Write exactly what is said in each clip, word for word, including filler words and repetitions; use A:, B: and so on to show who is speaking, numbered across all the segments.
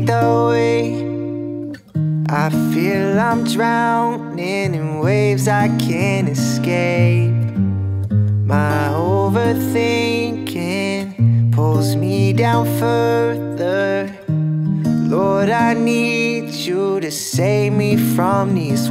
A: the weight. I feel I'm drowning in waves I can't escape. My overthinking pulls me down further. Lord, I need you to save me from these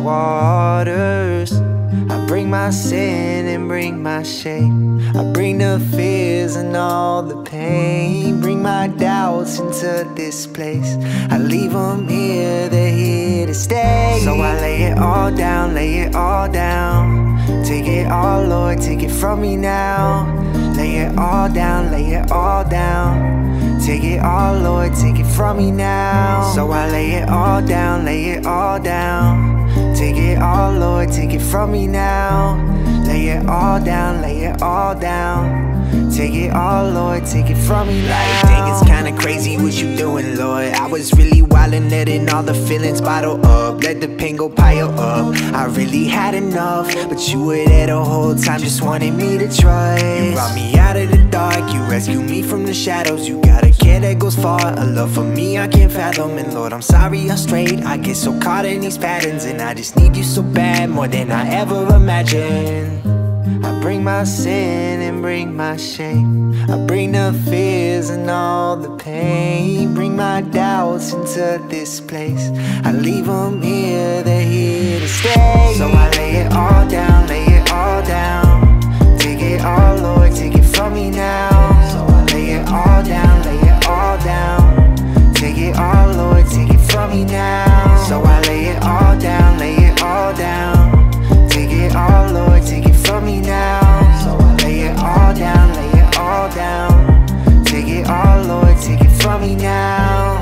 A: waters. I bring my sin and bring my shame. I bring the fears and all the pain. Bring my doubts into this place. I leave them here, they're here to stay. So I lay it all down, lay it all down. Take it all, Lord, take it from me now. Lay it all down, lay it all down. Take it all, Lord, take it from me now. So I lay it all down, lay it all down. Take it all, Lord, take it from me now. Lay it all down, lay it all down. Take it all, Lord, take it from me now. Like, dang, it's kinda crazy what you doing, Lord. I was really wildin', letting all the feelings bottle up. Let the pain go pile up. I really had enough, but you were there the whole time, just wanted me to trust. You brought me out of the dark, you rescued me from the shadows. You got a care that goes far, a love for me I can't fathom. And Lord, I'm sorry I'm straight, I get so caught in these patterns. And I just need you so bad, more than I ever imagined. I bring my sin and bring my shame. I bring the fears and all the pain. Bring my doubts into this place. I leave them here, they're here to stay. So I lay it all down, lay it all down. Take it all, Lord, take it from me now. So I lay it all down, lay it all down. Take it all, Lord, take it from me now. So I lay it all down, lay it all down. Take it all, Lord, take it from me now. So I lay it all down, lay it all down. Take it all, Lord, take it from me now.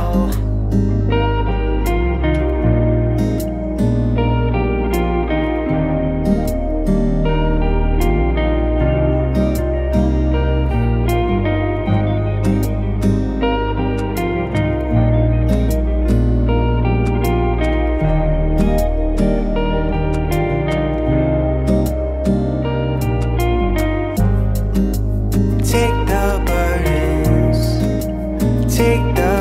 A: Take the burdens, take the